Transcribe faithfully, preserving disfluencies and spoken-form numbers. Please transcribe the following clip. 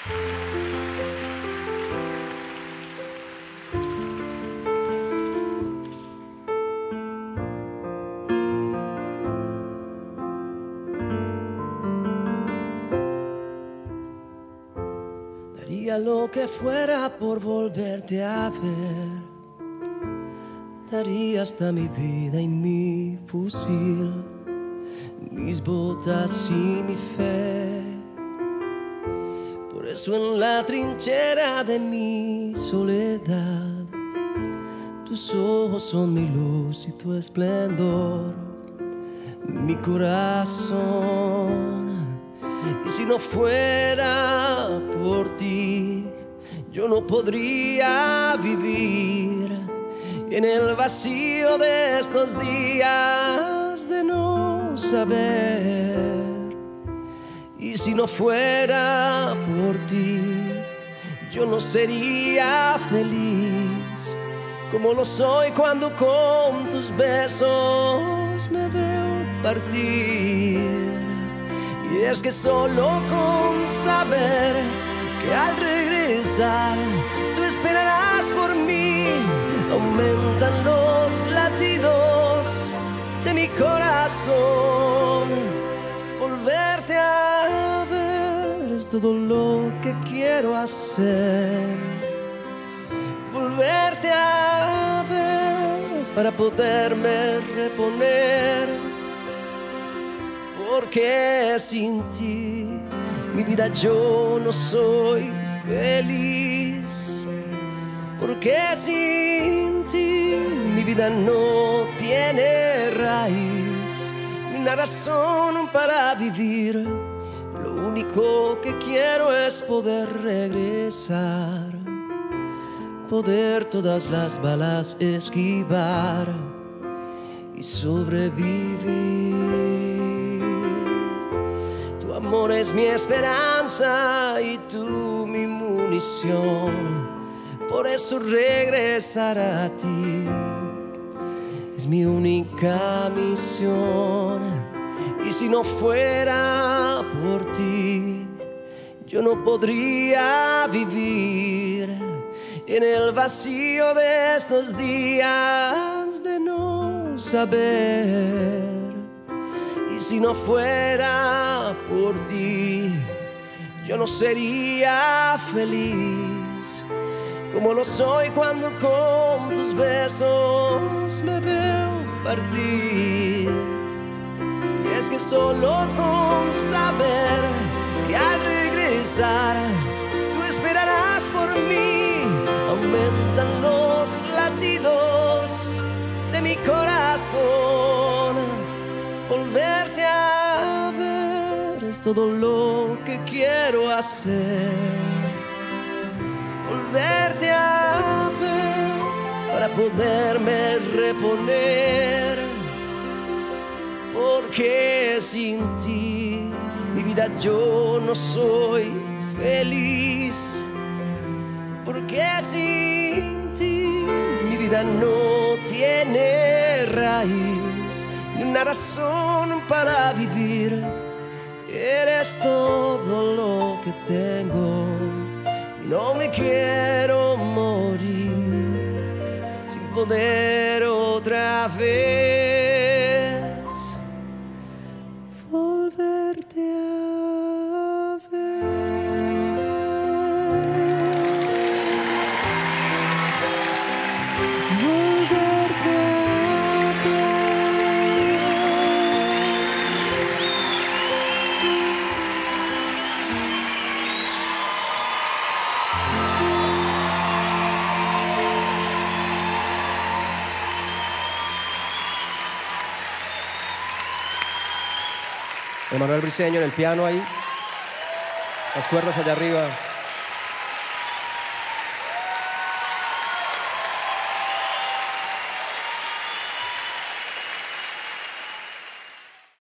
Daría lo que fuera por volverte a ver. Daría hasta mi vida y mi fusil, mis botas y mi fe. Por eso en la trinchera de mi soledad, tus ojos son mi luz y tu esplendor, mi corazón. Y si no fuera por ti, yo no podría vivir en el vacío de estos días de no saber. Y si no fuera por ti, yo no sería feliz como lo soy cuando con tus besos me veo partir. Y es que solo con saber que al regresar tú esperarás por mí, aumentan los latidos de mi corazón. Volverte a ver es todo lo que quiero hacer. Volverte a ver para poderme reponer. Porque sin ti mi vida yo no soy feliz. Porque sin ti mi vida no tiene raíz ni una razón para vivir. Lo único que quiero es poder regresar, poder todas las balas esquivar y sobrevivir. Tu amor es mi esperanza y tú mi munición. Por eso regresar a ti es mi única misión. Y si no fuera por ti, yo no podría vivir en el vacío de estos días de no saber. Y si no fuera por ti, yo no sería feliz como lo soy cuando con tus besos me veo partir. Y es que solo con saber que al regresar tú esperarás por mí, aumentan los latidos de mi corazón. Volverte a ver es todo lo que quiero hacer. Volverte a ver para poderme reponer. Porque sin ti mi vida yo no soy feliz. Porque sin ti mi vida no tiene raíz ni una razón para vivir. Eres todo lo que tengo. No me quiero morir sin poder otra vez volverte a Emanuel Briceño en el piano ahí, las cuerdas allá arriba.